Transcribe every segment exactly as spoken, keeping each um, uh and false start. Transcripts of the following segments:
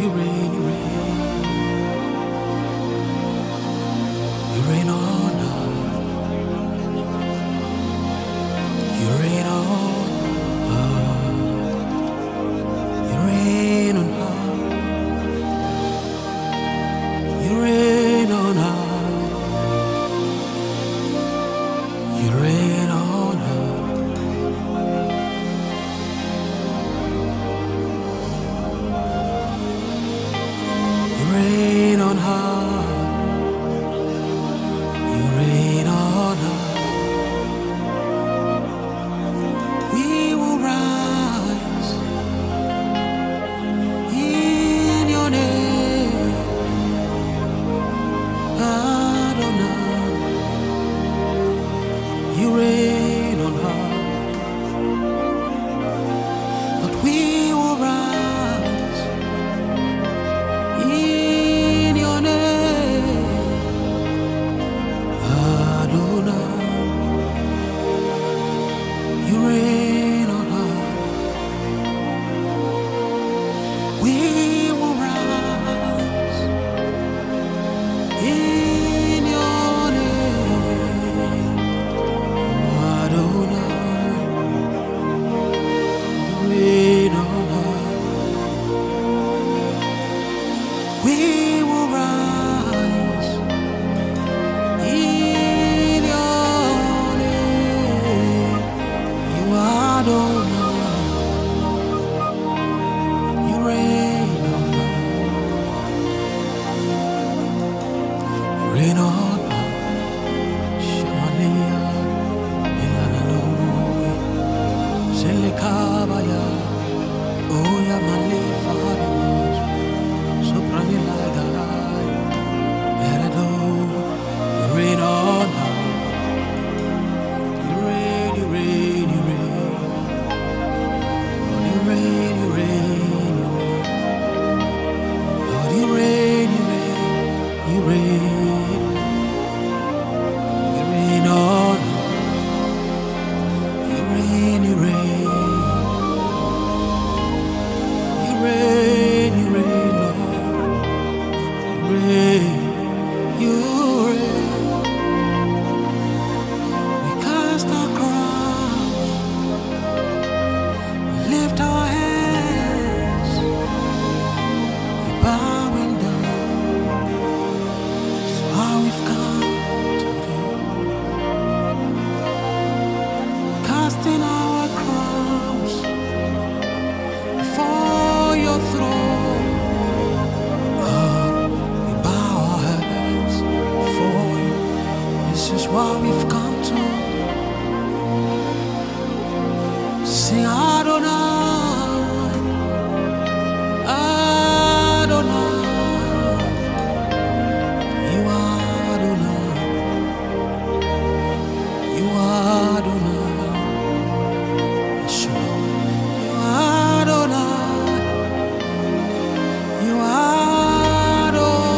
you reign, you reign. You reign on high. You reign on high. You reign on high. You reign on high. You reign on high. You reign on high. You reign on high. We will rise in your name, Adonai. You reign on high, but we will rise in your name, Adonai. You reign on high. We will rise in your name, Adonai. You reign on high. We will rise in your name, you Adonai. You reign on high. You reign on high. Shemania, Ilananui, Zelekabaya, Oya Male Fadimas, Soprani Lagai, Eredo. You reign on high. You reign, you reign, you reign. Lord, you reign, you reign, you reign. Lord, you reign, you reign, you reign. You reign on high. You reign, you reign. You reign, you reign, Lord. You reign, you reign. We cast our crowns, we lift our hands, we bowing down. It's how we've come today, casting our crowns before your throne. Oh, we bow our heads before you. This is why we've come to sing Adonai, Adonai. You are Adonai, you are Adonai. Yes, you are. You are Adonai, you are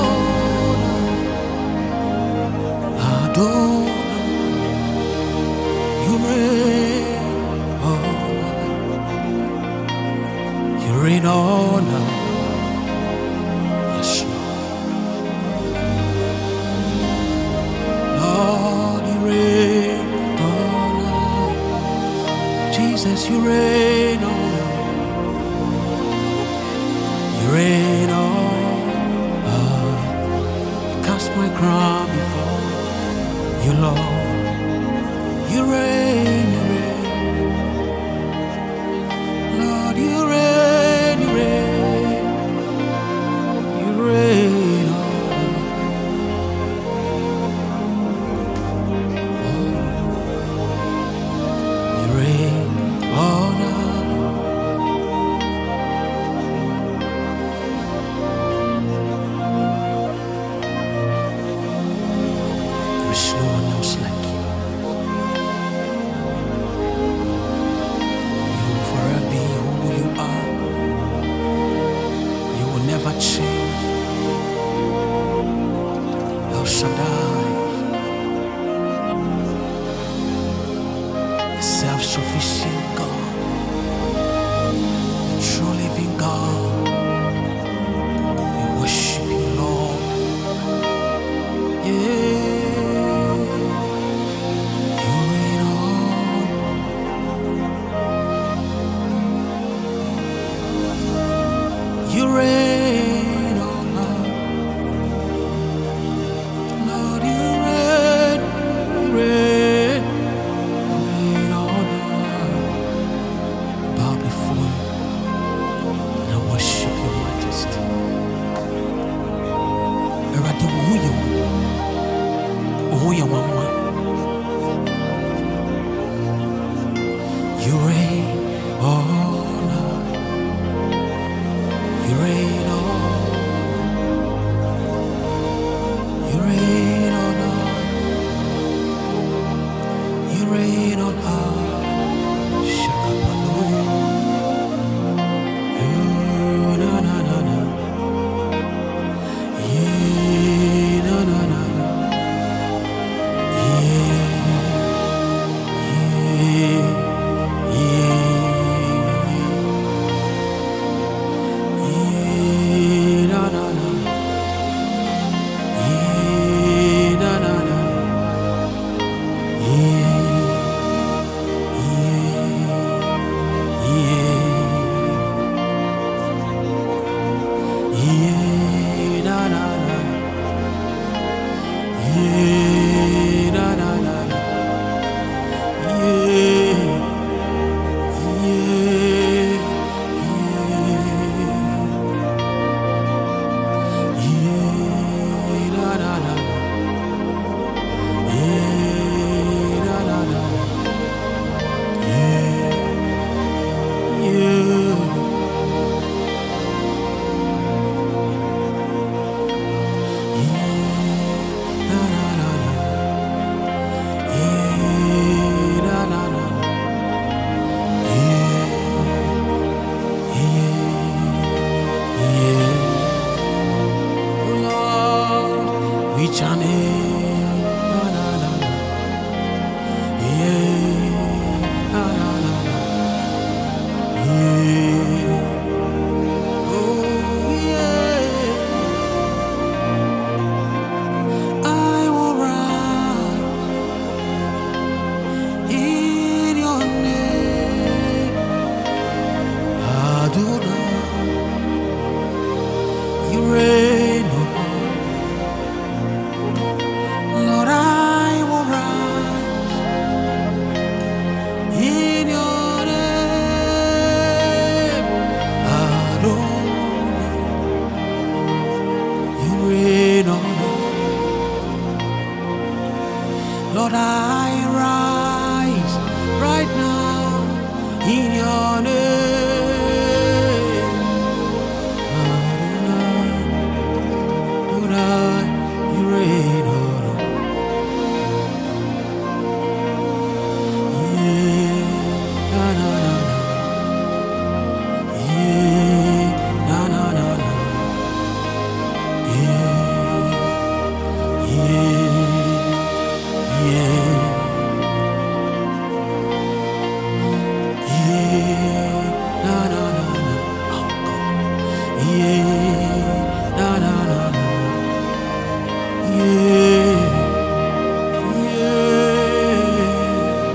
Adonai, Adonai. You reign on high. You reign on high. Yes, Lord. Lord, you reign on high. Jesus, you reign on high. You reign on high. I cast my crown before you, Lord. You reign, you reign. Lord, you reign, you reign. You reign on high. You reign on high. There is no one else like you. You will forever be who you are. reign on high. Lord, you reign, you reign, you reign on high. I bow before you and I worship your majesty. Eradi uhuye uhuye wamwa. You reign on high. You reign on. You reign on high. You reign on high. Shakapalu. You na na na na. Yeah na na na na. Yeah yeah. Lord, I rise right now in your name. Adonai, Adonai, you reign on high. Yeah, na na na na. Yeah, na na na na. Yeah, yeah. Yeah, yeah, na na na na, oh God. Yeah, na na na na, yeah, yeah.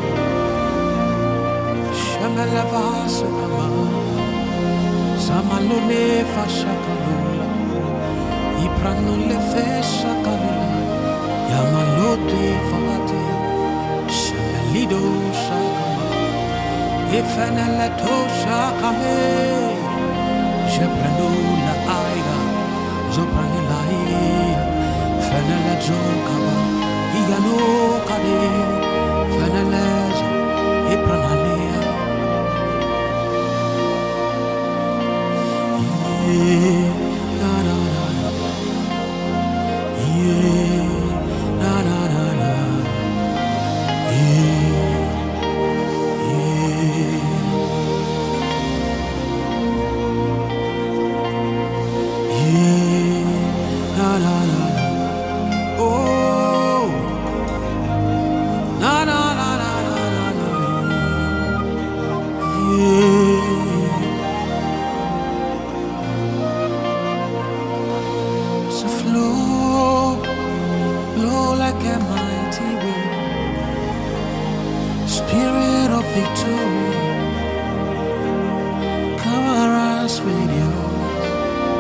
Shamalava sakama, samalone fashakalula, ipranule feshakalula. Yamalote fate, Shamalido shakama, Ifenelato shakame, Jepranula aiga, Zopranilai, Fenela jokaba, Iano kade, Fenelezo, Ipranalea. Yeah, na na na na. Yeah. Na na na na, yeah, yeah, yeah, na na na na, oh, na na na na na na na, yeah. So flow, flow like a mighty wind, Spirit of victory, cover us with your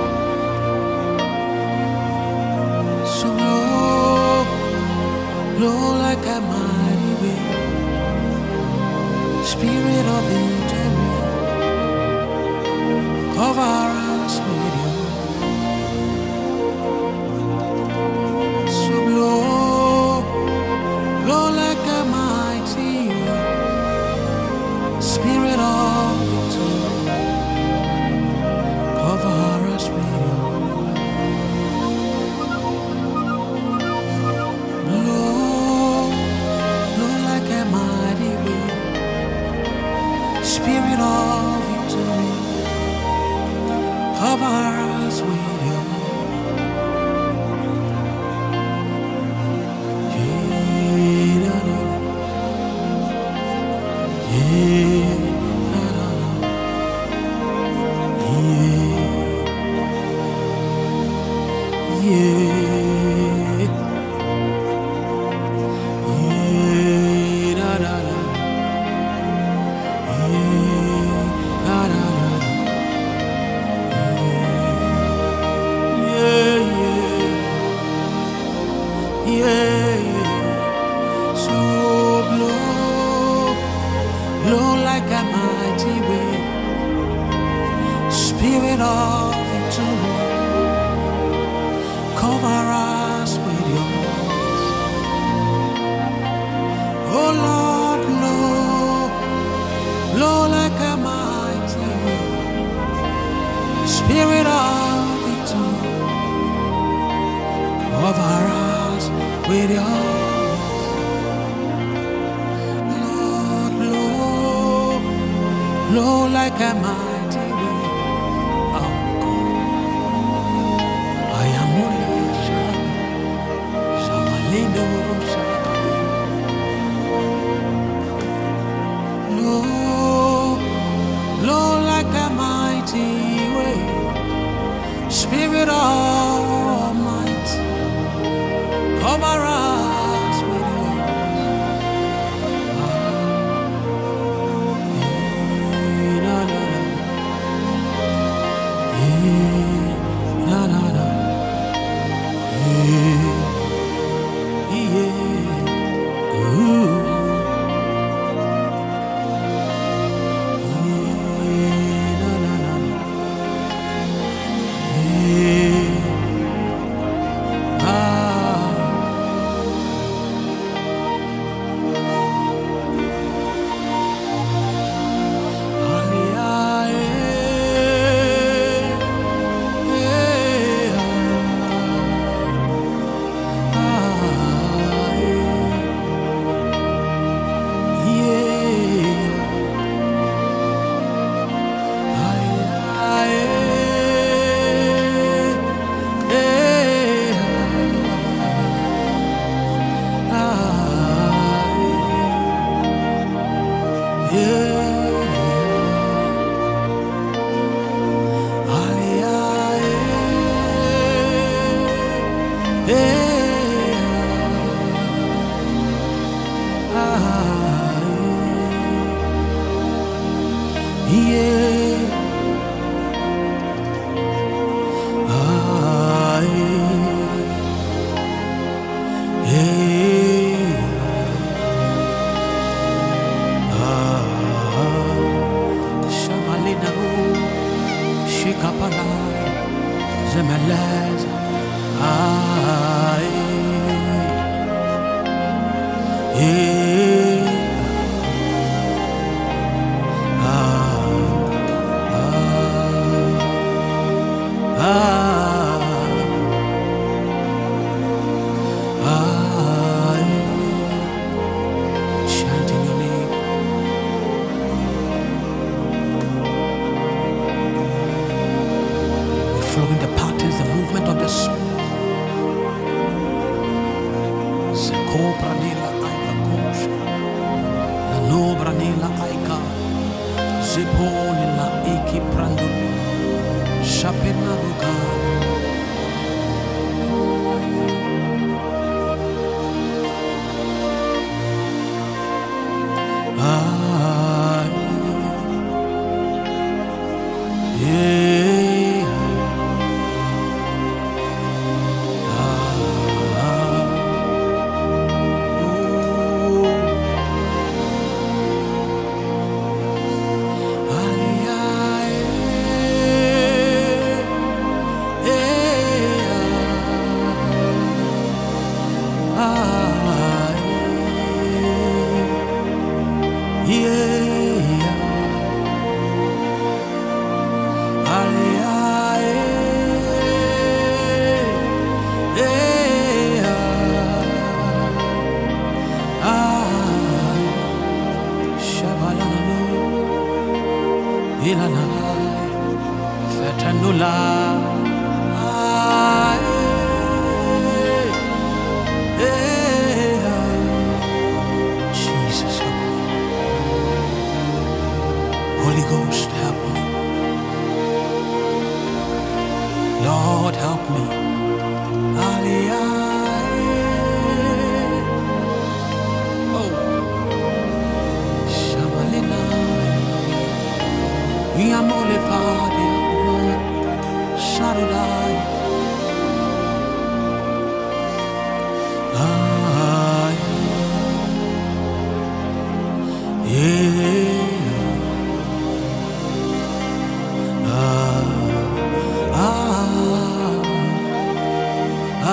Cover us with your so blow, blow like a mighty wind, Spirit of victory. Cover us with your blow, blow like a mighty wind, Spirit of victory. Cover us with your like a mighty wind, Spirit of victory, cover us with yours. Oh Lord, blow, blow like a mighty wind, Spirit of victory, cover us with yours. Blow like a mighty wind, oh God. I am only Shaka, Shamalino Shaka. Blow, blow like a mighty wind, Spirit of might, cover us with yours. Na na na, yeah, yeah, ooh, yeah, na na na, yeah, ah, flowing the patterns, the movement of the Spirit. Sekopranila aika kosha, la nobranila aika, zeponila iki pranduli, shapena luka. Ah, yeah. Setanula. Ah, eh, eh, ah. Jesus, help me. Holy Ghost, help me. Lord, help me. Oh, Shamalina. Yamole Fadia, Shaddai. Ah, yeah. Ah, ah,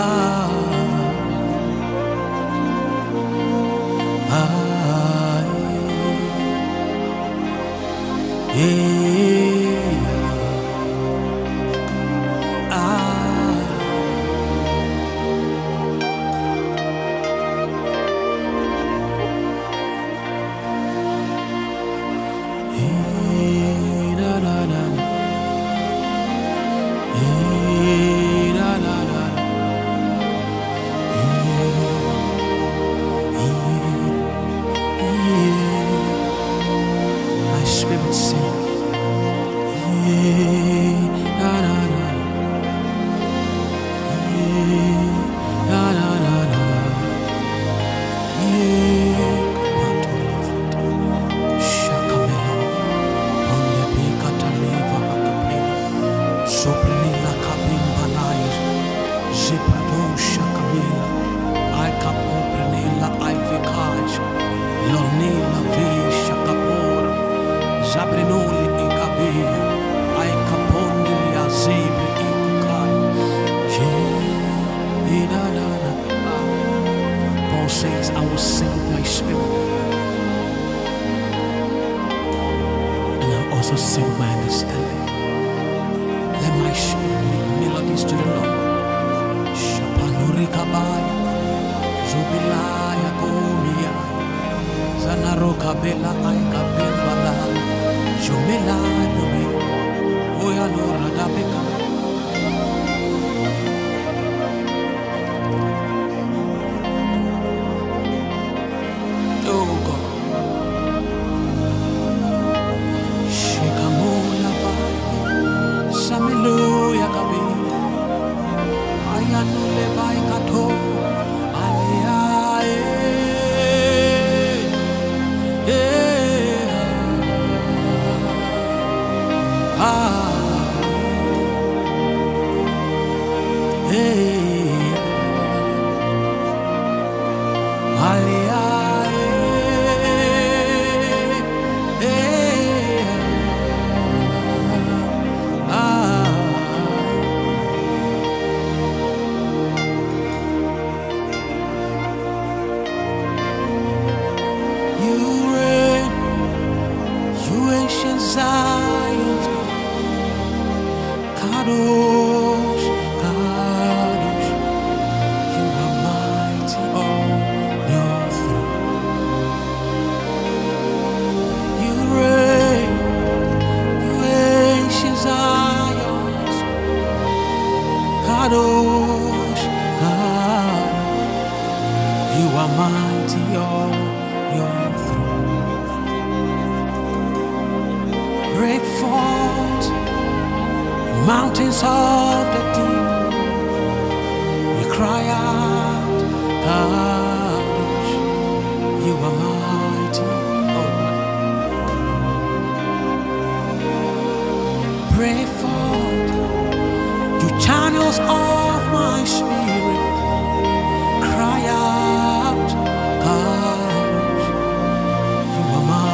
ah, yeah. My spirit sing. Na na na na na na na. Shakamela, onde picata leva a capela, sopranella cabimbalai, ziprado shakamela, I capo prenella I vicaj, lonella vi shakapora, zabrinoli e cabea, I capone li azebre e cucai, na na na. Paul says, I will sing with my spirit, and I'll also sing with my understanding. Let my spirit make melodies to the Lord. Shapanuri kabaya, jubilaya kumia, zanaro kabela ay kabela, jumela kumi, oyano radabeka. Oh God, Shikamola vai, Samiluya kabi, ayano levai kato, aliae, eh, ah, eh, aliae. Zion's Kadosh, Kadosh, you are mighty on your throne. You reign, you ancient Zion's Kadosh, Kadosh, you are mighty on your throne. Break forth the mountains of the deep. We cry out, Kadosh, you are mighty. Oh, break forth you channels of my spirit. Cry out, Kadosh, you are mighty.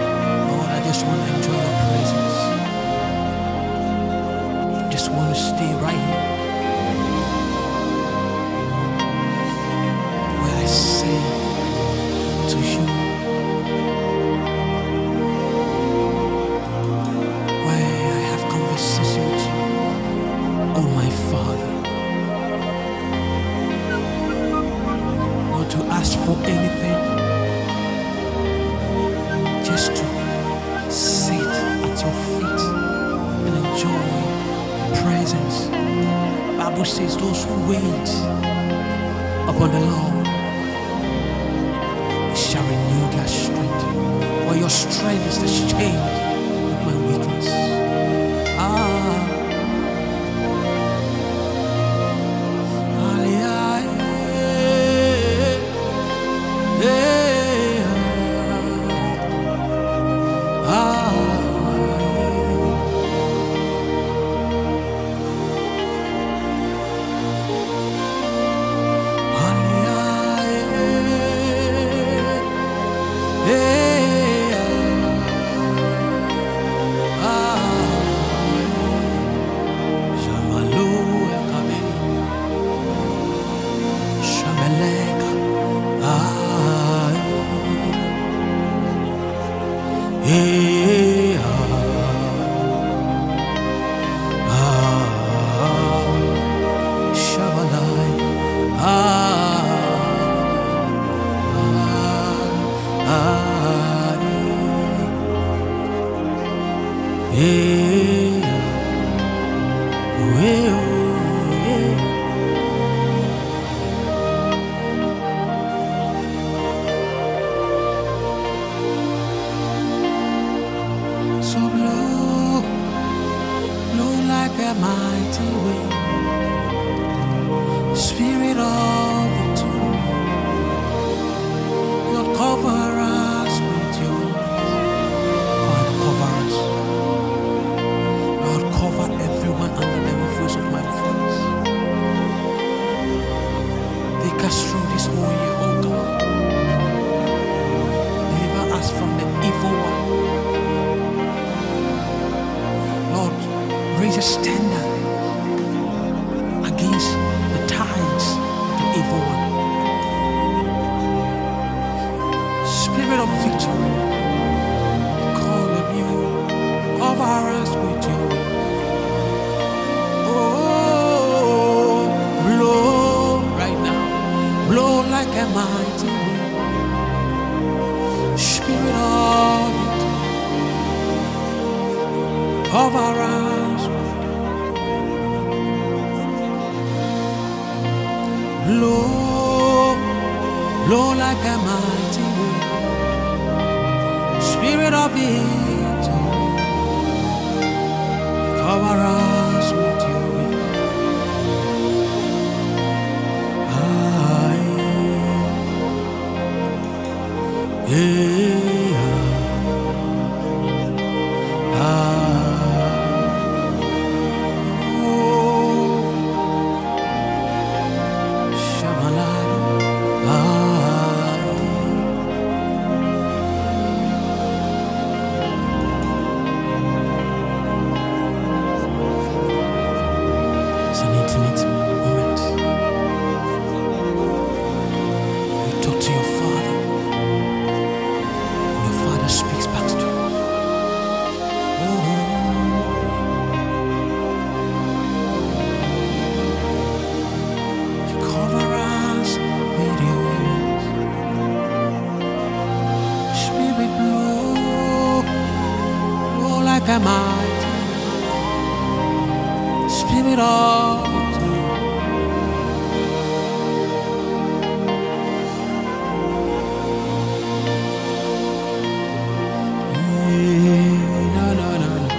Stay just to sit at your feet and enjoy your presence. Bible says those who wait upon the Lord shall renew their strength. For your strength is the strength of my weakness. Ah. So blow, blow like a mighty wind, Spirit of victory. Lord, cover us with your Father, cover us. Lord, cover everyone under the influence of my voice. Take us through this whole year, oh God. Deliver us from the evil one. Raise a standard against the tides of the evil one. Spirit of victory, we call on you. Cover us with your wings. Oh, blow right now, blow like a mighty wind. Spirit of victory, cover us. Blow, blow like a mighty wind, Spirit of victory, cover us with your wings. Ah, yeah, ah, ah. Like a mighty Spirit of victory. Yeah, no, no, no, no.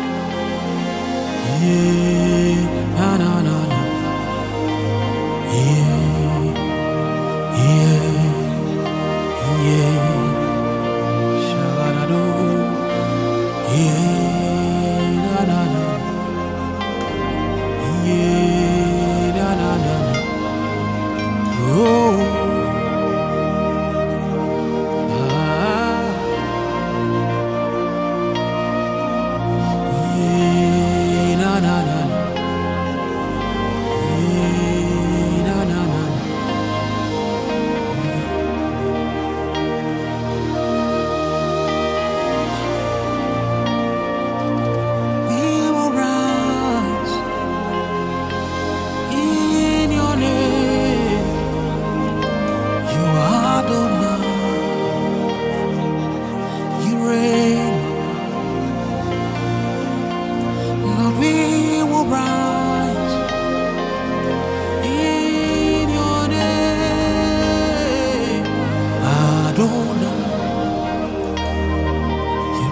Yeah, no, no, no, no. Yeah, yeah, yeah. Shabba-da-do. Yeah, na na na. Yeah.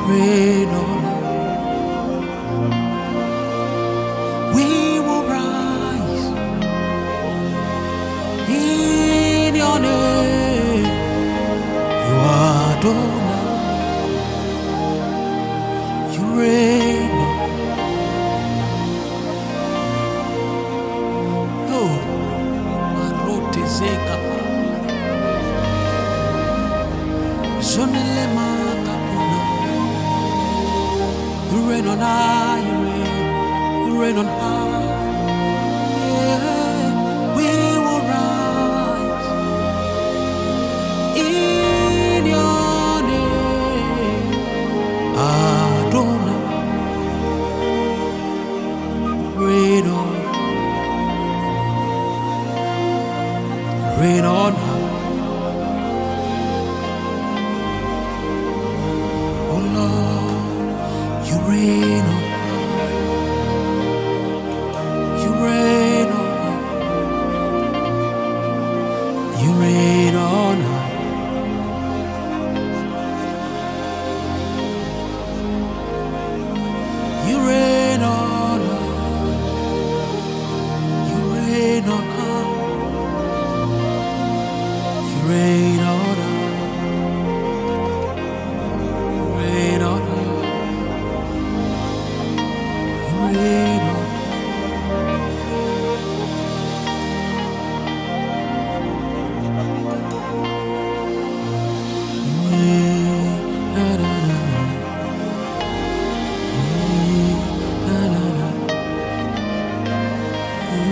reign on us. We will rise in your name. You are Adonai. You reign on us. Oh, Marote Zeka. Zonele Makapuna. You reign on high, you reign, you reign on high. Yeah, we will rise in your name, Adonai. Reign on, reign on high. Oh Lord, you reign on high. You reign on high. You reign on high. You reign on high. You reign on high. You reign on high. Reign on high. You reign on high. You reign, na, na, na, na. You reign, na, na, na. You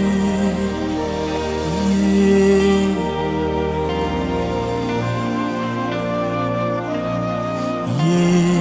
reign, yeah. Yeah.